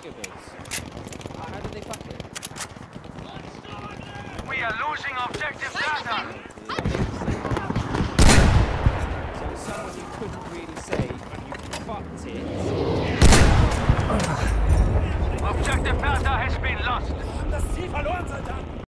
Givers. How did they fuck it? We are losing objective data. So someone you couldn't really say you fucked it. Objective data has been lost. Das Ziel verloren, Soldaten!